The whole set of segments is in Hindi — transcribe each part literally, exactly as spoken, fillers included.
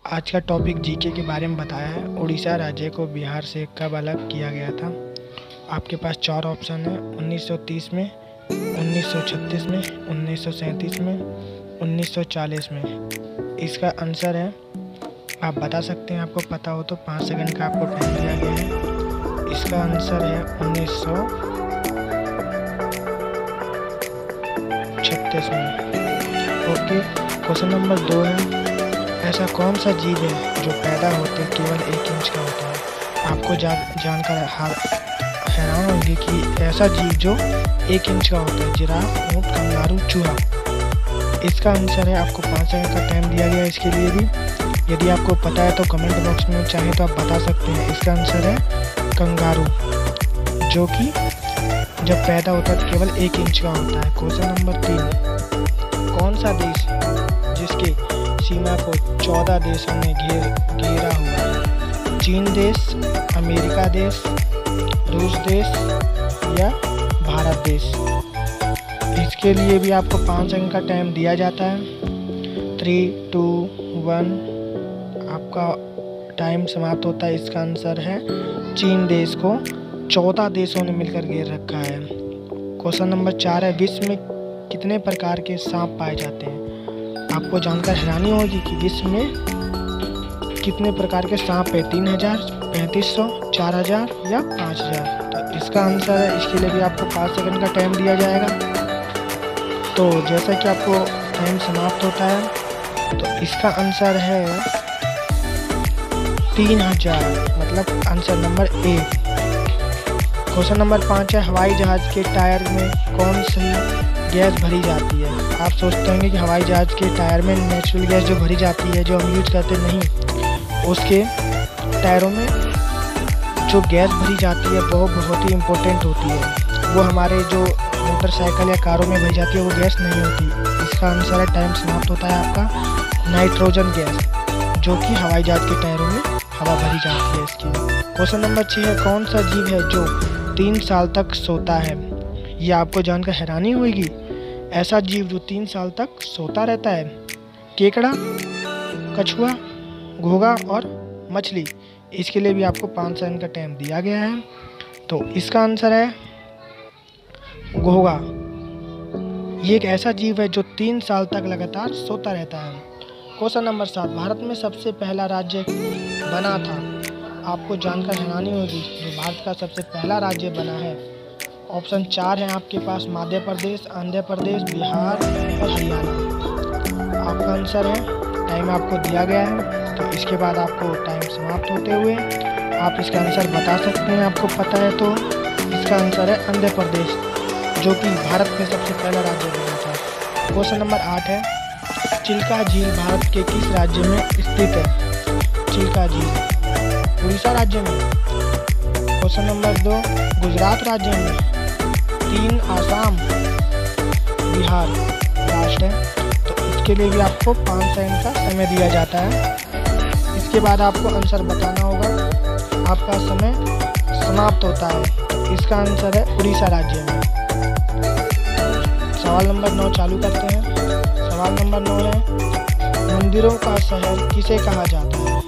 आज का टॉपिक जीके के बारे में बताया है। उड़ीसा राज्य को बिहार से कब अलग किया गया था? आपके पास चार ऑप्शन है। उन्नीस सौ तीस में, उन्नीस सौ छत्तीस में, उन्नीस सौ सैंतीस में, उन्नीस सौ चालीस में। इसका आंसर है, आप बता सकते हैं। आपको पता हो तो पाँच सेकंड का आपको टाइम दिया गया है। इसका आंसर है उन्नीस सौ छत्तीस में। ओके, क्वेश्चन नंबर दो है, ऐसा कौन सा जीव है जो पैदा होते केवल एक इंच का होता है? आपको जा, जानकर हैरान होंगे कि ऐसा जीव जो एक इंच का होता है, जिराफ, ऊंट, कंगारू, चूहा। इसका आंसर है, आपको पाँच सेकंड का टाइम दिया गया है इसके लिए भी। यदि आपको पता है तो कमेंट बॉक्स में चाहे तो आप बता सकते हैं। इसका आंसर है कंगारू, जो कि जब पैदा होता है तो केवल एक इंच का होता है। क्वेश्चन नंबर तीन, कौन सा देश जिसके सीमा को चौदह देशों ने घेर घेरा हुआ है? चीन देश, अमेरिका देश, रूस देश या भारत देश? इसके लिए भी आपको पाँच सेकंड का टाइम दिया जाता है। थ्री टू वन, आपका टाइम समाप्त होता है। इसका आंसर है चीन देश को चौदह देशों ने मिलकर घेर रखा है। क्वेश्चन नंबर चार है, विश्व में कितने प्रकार के सांप पाए जाते हैं? आपको जानकर हैरानी होगी कि विश्व में कितने प्रकार के सांप है। तीन हजार, पैंतीस सौ, चार हजार या पाँच हजार? तो इसका आंसर है, इसके लिए भी आपको पाँच सेकंड का टाइम दिया जाएगा। तो जैसा कि आपको टाइम समाप्त होता है, तो इसका आंसर है तीन हजार, मतलब answer number A. Question number पाँच है, हवाई जहाज के टायर में कौन सी गैस भरी जाती है? आप सोचते होंगे कि हवाई जहाज के टायर में नेचुरल गैस जो भरी जाती है, जो हम यूज करते नहीं, उसके टायरों में जो गैस भरी जाती है वो बहुत ही इम्पोर्टेंट होती है। वो हमारे जो मोटरसाइकिल या कारों में भरी जाती है वो गैस नहीं होती। इसका आंसर है, टाइम समाप्त होता है आपका, नाइट्रोजन गैस, जो कि हवाई जहाज के टायरों में हवा भरी जाती है इसकी। क्वेश्चन नंबर छः है, कौन सा जीव है जो तीन साल तक सोता है? ये आपको जानकर हैरानी होगी, ऐसा जीव जो तीन साल तक सोता रहता है। केकड़ा, कछुआ, घोंघा और मछली। इसके लिए भी आपको पाँच सेकंड का टाइम दिया गया है। तो इसका आंसर है घोंघा। ये एक ऐसा जीव है जो तीन साल तक लगातार सोता रहता है। क्वेश्चन नंबर सात, भारत में सबसे पहला राज्य बना था? आपको जानकर हैरानी होगी, जो भारत का सबसे पहला राज्य बना है। ऑप्शन चार है आपके पास, मध्य प्रदेश, आंध्र प्रदेश, बिहार और हरियाणा। आपका आंसर है, टाइम आपको दिया गया है। तो इसके बाद आपको टाइम समाप्त होते हुए आप इसका आंसर बता सकते हैं। आपको पता है तो इसका आंसर है आंध्र प्रदेश, जो कि भारत में सबसे पहला राज्य बना था। क्वेश्चन नंबर आठ है, चिल्का झील भारत के किस राज्य में स्थित है? चिल्का झील उड़ीसा राज्य में। क्वेश्चन नंबर दो, गुजरात राज्य में। तीन, आसाम, बिहार लास्ट है। तो इसके लिए भी आपको पाँच सेकंड का समय दिया जाता है। इसके बाद आपको आंसर बताना होगा। आपका समय समाप्त होता है। तो इसका आंसर है उड़ीसा राज्य में। सवाल नंबर नौ चालू करते हैं। सवाल नंबर नौ है, मंदिरों का शहर किसे कहा जाता है?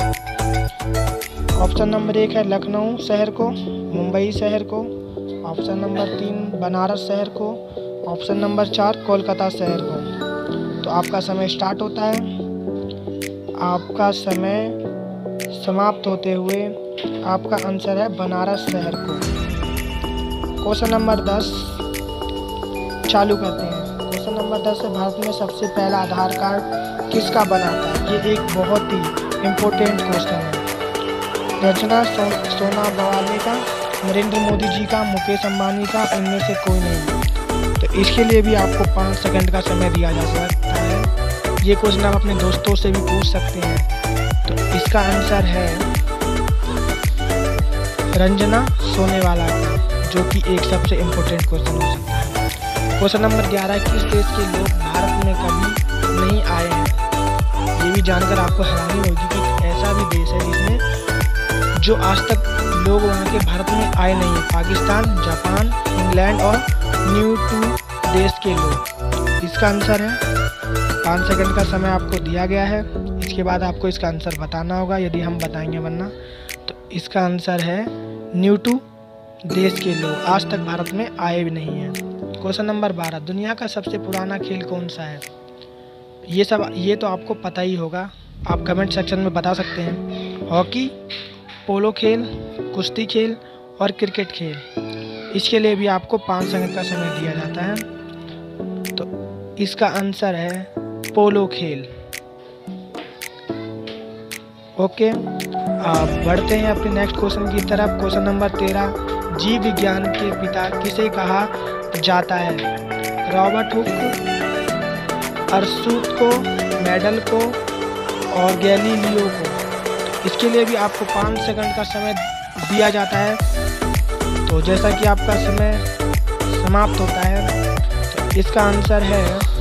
ऑप्शन नंबर एक है लखनऊ शहर को, मुंबई शहर को। ऑप्शन नंबर तीन बनारस शहर को। ऑप्शन नंबर चार कोलकाता शहर को। तो आपका समय स्टार्ट होता है। आपका समय समाप्त होते हुए आपका आंसर है बनारस शहर को। क्वेश्चन नंबर दस चालू करते हैं। क्वेश्चन नंबर दस है, भारत में सबसे पहला आधार कार्ड किसका बना था? ये एक बहुत ही इम्पोर्टेंट क्वेश्चन है। रचना सो, सोना बवाले का, नरेंद्र मोदी जी का, मुकेश अंबानी का, इनमें से कोई नहीं। तो इसके लिए भी आपको पाँच सेकंड का समय दिया जा सकता है। ये क्वेश्चन आप अपने दोस्तों से भी पूछ सकते हैं। तो इसका आंसर है रंजना सोनेवाला का, जो कि एक सबसे इम्पोर्टेंट क्वेश्चन हो सकता है। क्वेश्चन नंबर ग्यारह, किस देश के लोग भारत में कभी नहीं आए हैं? ये भी जानकर आपको हैरानी होगी कि ऐसा भी देश है जिसमें जो आज तक लोग वहाँ के भारत में आए नहीं हैं। पाकिस्तान, जापान, इंग्लैंड और न्यू टू देश के लोग। इसका आंसर है, पाँच सेकंड का समय आपको दिया गया है। इसके बाद आपको इसका आंसर बताना होगा, यदि हम बताएंगे वरना। तो इसका आंसर है न्यूटू देश के लोग आज तक भारत में आए भी नहीं हैं। क्वेश्चन नंबर बारह, दुनिया का सबसे पुराना खेल कौन सा है? ये सब ये तो आपको पता ही होगा, आप कमेंट सेक्शन में बता सकते हैं। हॉकी, पोलो खेल, कुश्ती खेल और क्रिकेट खेल। इसके लिए भी आपको पाँच सेकंड का समय दिया जाता है। तो इसका आंसर है पोलो खेल। ओके, आप बढ़ते हैं अपने नेक्स्ट क्वेश्चन की तरफ। क्वेश्चन नंबर तेरह, जीव विज्ञान के पिता किसे कहा जाता है? रॉबर्ट हुक, अर्शूत को, मेंडल को और गैलीलियो को। इसके लिए भी आपको पाँच सेकंड का समय दिया जाता है। तो जैसा कि आपका समय समाप्त होता है, तो इसका आंसर है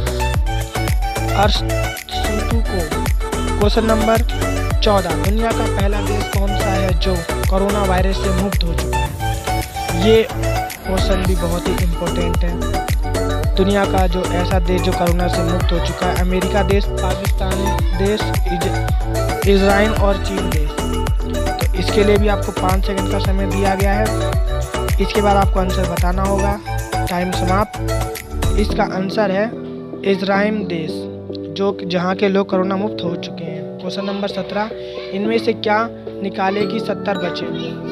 अर्शूत को। क्वेश्चन नंबर चौदह, दुनिया का पहला देश कौन सा है जो कोरोना वायरस से मुक्त हो चुका है? ये क्वेश्चन भी बहुत ही इम्पोर्टेंट है। दुनिया का जो ऐसा देश जो कोरोना से मुक्त हो चुका है, अमेरिका देश, पाकिस्तान देश, इजराइल और चीन देश। तो इसके लिए भी आपको पाँच सेकंड का समय दिया गया है। इसके बाद आपको आंसर बताना होगा। टाइम समाप्त। इसका आंसर है इजराइल देश, जो जहाँ के लोग कोरोना मुक्त हो चुके हैं। क्वेश्चन नंबर सत्रह, इनमें से क्या निकालेगी सत्तर बचे?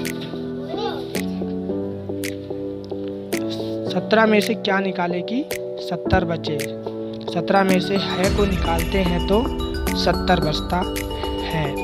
सत्रह में से क्या निकालेगी सत्तर बचे? सत्रह में से है को निकालते हैं तो सत्तर बचता है।